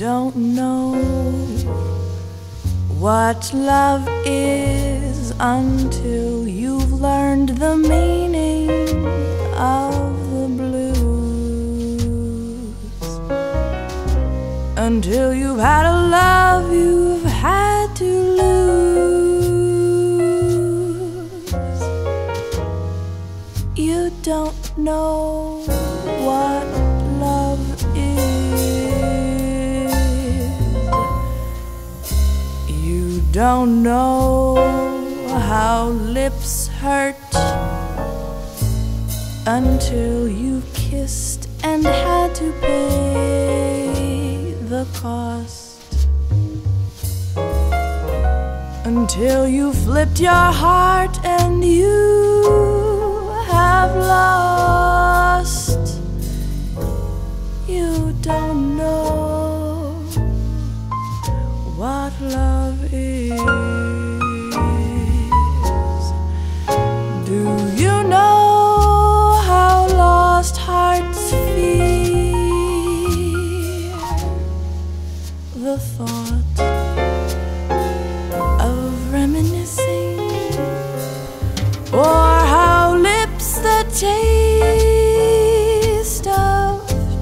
don't know what love is until you've learned the meaning of the blues. Until you've had a love you've had to lose. You don't know what love is. You don't know how lips hurt until you've kissed and had to pay the cost. Until you flipped your heart and you have lost. You don't know what love is. Do you know how lost hearts fear the thought of reminiscing, or how lips that taste of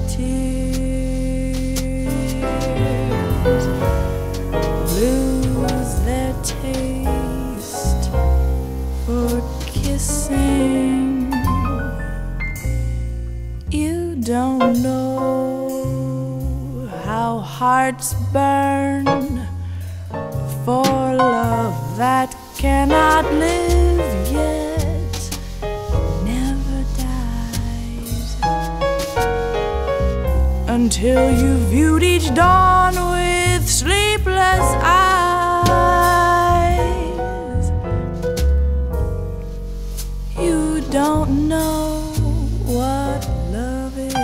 tears lose their taste for kissing? You don't know how hearts burn for love that cannot live yet never dies. Until you viewed each dawn with sleepless eyes. You don't know what love is.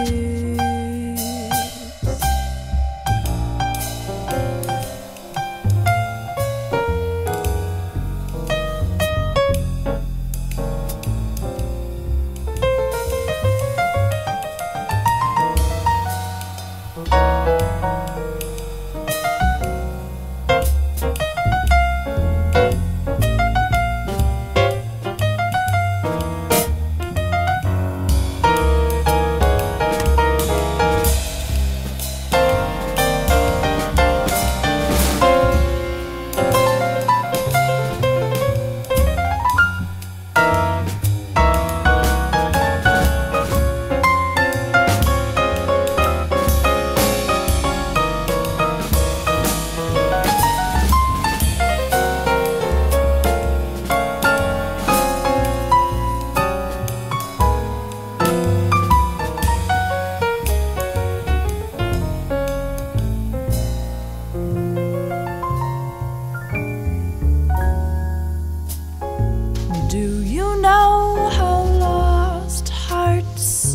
Do you know how lost hearts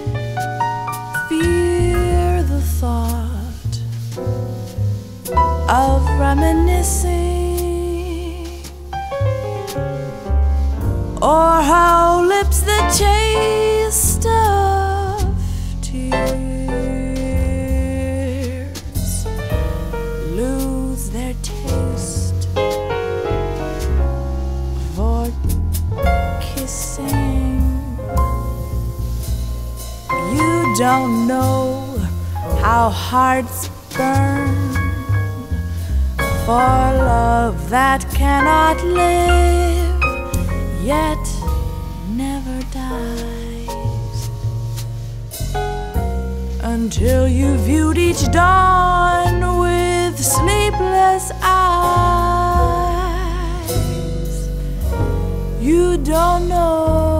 fear the thought of reminiscing, or how lips that taste of tears lose their taste for kissing? You don't know how hearts burn for love that cannot live yet never dies. Until you viewed each dawn with sleepless eyes. You don't know